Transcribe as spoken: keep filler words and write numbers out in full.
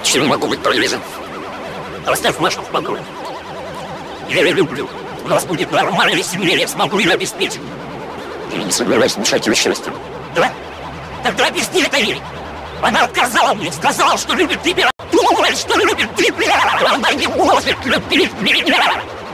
Чем могу быть полезен? Оставь Машу в покое. Я ее люблю. У нас будет нормальная семья, я смогу ее обеспечить. Я не собираюсь мешать ее счастью. Да? Тогда объясни это ей. Она отказала мне, сказала, что любит тебя. Думает, что любит тебя. Она не может любить меня.